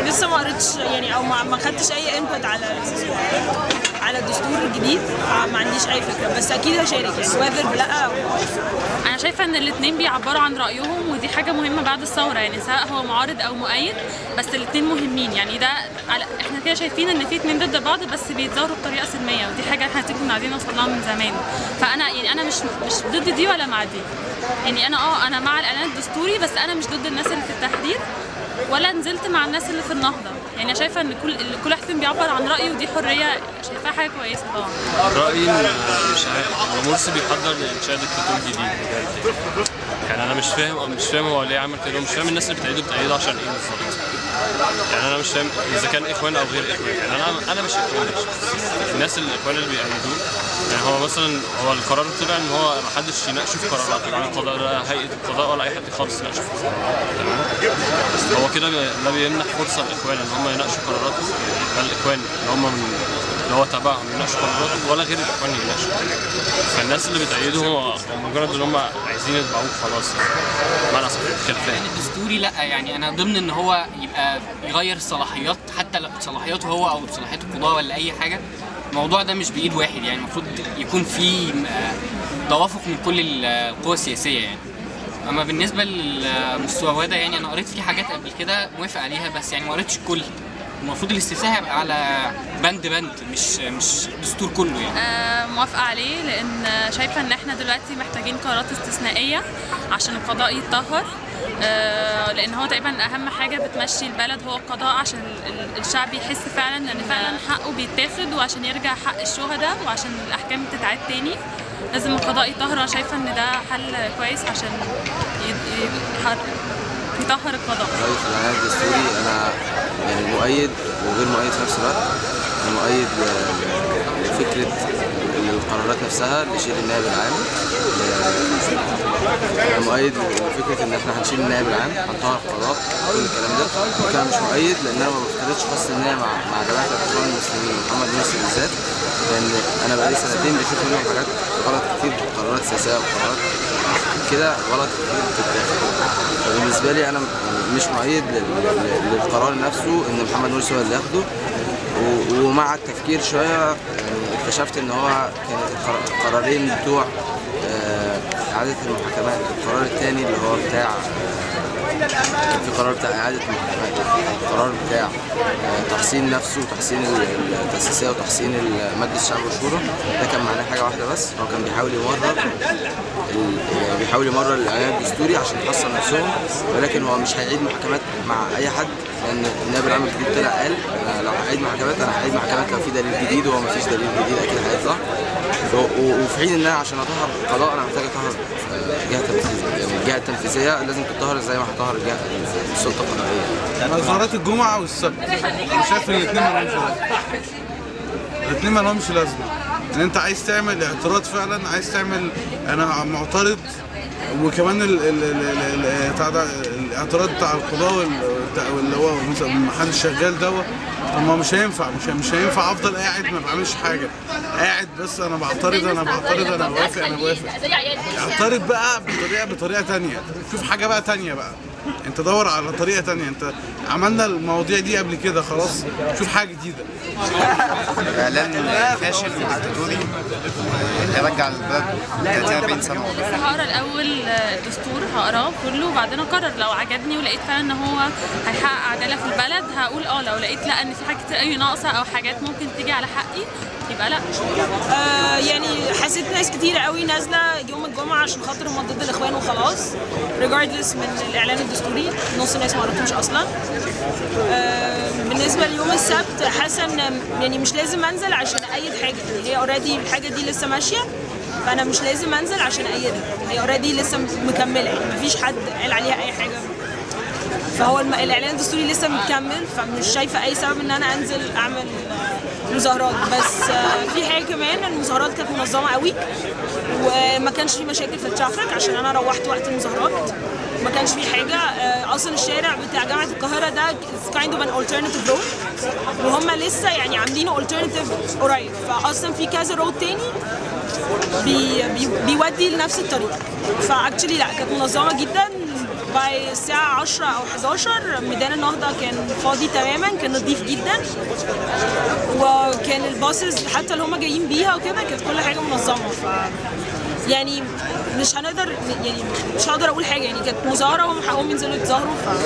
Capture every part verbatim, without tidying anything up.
لسه ما قريتش يعني او ما ما خدتش اي انبوت على على الدستور الجديد، ما عنديش اي فكره، بس اكيد هشارك يعني وذر لا. انا شايفه ان الاثنين بيعبروا عن رايهم، ودي حاجه مهمه بعد الثوره، يعني سواء هو معارض او مؤيد بس الاثنين مهمين. يعني ده على احنا كده شايفين ان في اثنين ضد بعض بس بيتظاهروا بطريقه سلميه، ودي حاجه احنا كنا عايزين نوصل لها من زمان. فانا يعني انا مش مش ضد دي ولا مع دي، يعني انا اه انا مع الاعلان الدستوري بس انا مش ضد الناس اللي في التحرير ولا نزلت مع الناس اللي في النهضه. يعني شايفه ان كل كل واحد فيهم بيعبر عن رايه، ودي حريه شايفاها حاجه كويسه طبعا. رايي مش عارف، مرسي بيحضر لانشاء دكتاتور جديد بجد. يعني انا مش فاهم مش فاهم هو ليه عمل كده، ومش فاهم الناس اللي بتأيده بتأيده عشان ايه بالظبط. يعني انا مش فاهم اذا كان اخوان او غير اخوان، يعني انا انا مش اخوان، الناس الاخوان اللي بيأيدوه يعني هو مثلا هو القرار طلع ان هو ما حدش يناقشه في قراراته، يعني القضاء لا هيئه القضاء ولا اي حد خالص يناقشه في قراراته، تمام. هو كده لا بيمنح فرصه للاخوان ان هم يناقشوا قراراته، لا الاخوان اللي هم من اللي هو تبعهم يناقشوا قراراته ولا غير الاخوان يناقشوا. فالناس اللي بتأيده هو مجرد ان هم عايزين يتبعوه خلاص، معنى صح كده. يعني الدستوري لا، يعني انا ضمن ان هو يبقى يغير الصلاحيات، حتى لو صلاحياته هو او صلاحيات القضاء ولا اي حاجه. الموضوع ده مش بايد واحد، يعني المفروض يكون في توافق من كل القوى السياسيه يعني. اما بالنسبه للمسوده يعني انا قريت فيه حاجات قبل كده موافق عليها، بس يعني ما قريتش الكل. المفروض الاستفتاء يبقى على بند بند مش مش دستور كله يعني. آه موافقه عليه، لان شايفه ان احنا دلوقتي محتاجين قرارات استثنائيه عشان القضاء يتطهر، آه لان هو تقريبا اهم حاجه بتمشي البلد هو القضاء، عشان الشعب يحس فعلا ان فعلا حقه بيتاخد، وعشان يرجع حق الشهداء، وعشان الاحكام تتعاد تاني لازم القضاء يطهر. انا شايفه ان ده حل كويس عشان يطهر القضاء. رأيي في الإعلان الدستوري أنا يعني مؤيد وغير مؤيد في نفس الوقت. أنا مؤيد لفكرة القرارات نفسها لشيل النائب العام. أنا مؤيد لفكرة إن إحنا هنشيل النائب العام، هنطهر القضاء، كل الكلام ده. لكن أنا مش مؤيد لأن أنا ما بفترضش خاصة إن هي مع مع جماعة الإخوان المسلمين محمد مرسي بالذات، لأن أنا بقالي سنتين بشوف منهم حاجات غلط كتير، قرارات سياسية وقرارات كده غلط كتير بتتاخد. فبالنسبة لي أنا مش مؤيد للقرار نفسه إن محمد مرسي هو اللي ياخده. ومع التفكير شوية يعني اكتشفت إن هو كانت القرارين بتوع إعادة المحاكمات، القرار الثاني اللي هو بتاع كان في قرار بتاع إعادة المحاكمات، القرار بتاع تحسين نفسه وتحسين التأسيسية وتحسين مجلس الشعب والشورى، ده كان معناه حاجة واحدة بس، هو كان بيحاول يمرر يعني بيحاول يمرر الإعلان الدستوري عشان يحصن نفسهم، ولكن هو مش هيعيد محاكمات مع أي حد، لأن النائب العام الجديد طلع قال لو هعيد محاكمات أنا هعيد محاكمات لو في دليل جديد، وهو مفيش دليل جديد أكيد هيطلع. وفي حين ان انا عشان اطهر القضاء انا محتاج اطهر الجهه التنفيذيه، يعني الجهه التنفيذيه لازم تطهر زي ما هطهر الجهه السلطه القضائيه. مظاهرات الجمعه والسبت انا شايف ان الاثنين ما لهمش لازمه. الاثنين ما لهمش لازمه. ان انت عايز تعمل اعتراض فعلا، عايز تعمل انا معترض، وكمان ال ال ال بتاع ده الاعتراض بتاع القضاء واللي هو مثلا محل الشغال دوت. طب ما مش هينفع مش مش هينفع افضل قاعد ما بعملش حاجه، قاعد بس انا بعترض انا بعترض انا بوافق انا بوافق. اعترض بقى بطريقه بطريقه ثانيه، شوف حاجه بقى ثانيه بقى، انت دور على طريقه ثانيه. انت عملنا المواضيع دي قبل كده خلاص، شوف حاجه جديده. اعلان فاشل وديكتاتوري هيرجع البلد ثلاثين أربعين سنه. هقرا الاول الدستور، هقراه كله وبعدين اقرر. لو عجبني ولقيت فعلا ان هو هيحقق عداله في البلد هقول اه، لو لقيت لا ان في حاجات كتير قوي ناقصه او حاجات ممكن تيجي على حقي يبقى لا. آه يعني حسيت ناس كتير قوي نازله يوم الجمعه عشان خاطر هم ضد الاخوان وخلاص، ريجاردلس من الاعلان الدستوري، نص الناس ما قرأتوش اصلا. آه بالنسبه ليوم السبت حاسه ان يعني مش لازم انزل عشان ايد حاجه، هي اوريدي الحاجه دي لسه ماشيه، فانا مش لازم انزل عشان ايدها، هي اوريدي لسه مكمله، يعني مفيش حد قال عليها اي حاجه، فهو الاعلان الدستوري لسه مكمل، فمش شايفه اي سبب ان انا انزل اعمل مظاهرات. بس في حاجه كمان، المظاهرات كانت منظمه قوي وما كانش في مشاكل في الترافيك، عشان انا روحت وقت المظاهرات ما كانش في حاجه. اصلا الشارع بتاع جامعه القاهره ده كايند اوف ان alternative road، وهم لسه يعني عاملينه alternative قريب، فاصلا في كذا رود تاني بي بي بيودي لنفس الطريق، فاكشلي لا كانت منظمه جدا باي الساعة عشرة أو حداشر ميدان النهضة كان فاضي تماما، كان نظيف جدا، وكان الباصز حتى اللي هما جايين بيها وكده كانت كل حاجة منظمة. ف يعني مش هنقدر يعني مش هقدر أقول حاجة، يعني كانت مظاهرة وهم حقهم ينزلوا يتظاهروا. ف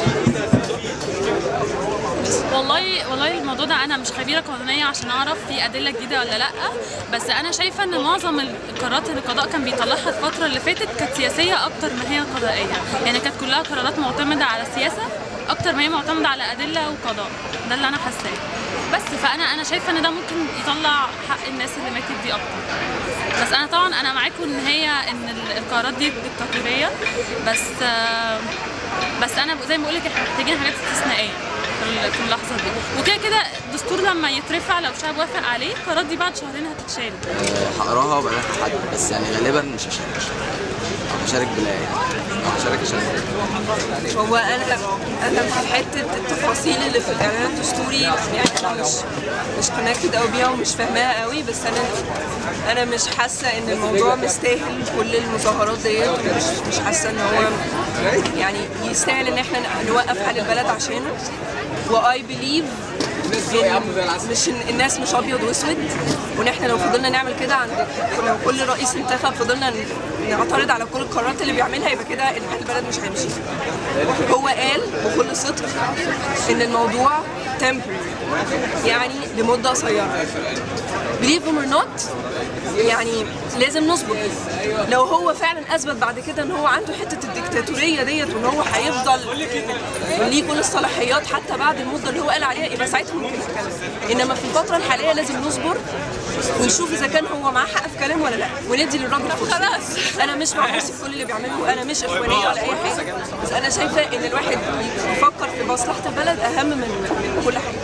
والله والله الموضوع ده انا مش خبيره قانونيه عشان اعرف في ادله جديده ولا لا، بس انا شايفه ان معظم القرارات اللي القضاء كان بيطلعها الفتره اللي فاتت كانت سياسيه اكتر ما هي قضائيه، يعني كانت كلها قرارات معتمده على السياسه اكتر ما هي معتمده على ادله وقضاء. ده اللي انا حاساه. بس فانا انا شايفه ان ده ممكن يطلع حق الناس اللي ماتت دي اكتر. بس انا طبعا انا معاكم ان هي ان القرارات دي ديكتاتوريه، بس بس انا زي ما بقول لك احنا محتاجين حاجات استثنائيه في اللحظه دي، وكده كده الدستور لما يترفع لو الشعب وافق عليه القرارات دي بعد شهرين هتتشال. هقراها وبعدين هحدد، بس يعني غالبا مش هشارك او هشارك بلا او هشارك اشارك. هو انا انا في حته التفاصيل اللي في الاعلان الدستوري يعني انا مش مش كونكتد قوي بيها ومش فاهماها قوي، بس انا انا مش حاسه ان الموضوع مستاهل كل المظاهرات ديت، ومش مش حاسه ان هو يعني يستاهل ان احنا نوقف حال البلد عشانه. واي بليف مش الناس مش ابيض واسود، وان احنا لو فضلنا نعمل كده عند لو كل رئيس انتخب فضلنا نعترض على كل القرارات اللي بيعملها يبقى كده البلد مش هيمشي. هو قال بكل صدق ان الموضوع temporary يعني لمده قصيره. believe him or not يعني لازم نصبر. لو هو فعلا اثبت بعد كده ان هو عنده حته الديكتاتوريه ديت وان هو هيفضل ليه كل الصلاحيات حتى بعد المده اللي هو قال عليها يبقى ساعتها ممكن نتكلم، انما في الفتره الحاليه لازم نصبر ونشوف اذا كان هو معاه حق في كلامه ولا لا، وندي للراجل فرصه. خلاص انا مش مع مرسي في كل اللي بيعمله، انا مش اخوانيه ولا اي حاجه، بس انا شايفه ان الواحد يفكر في مصلحه البلد اهم من من كل حاجه.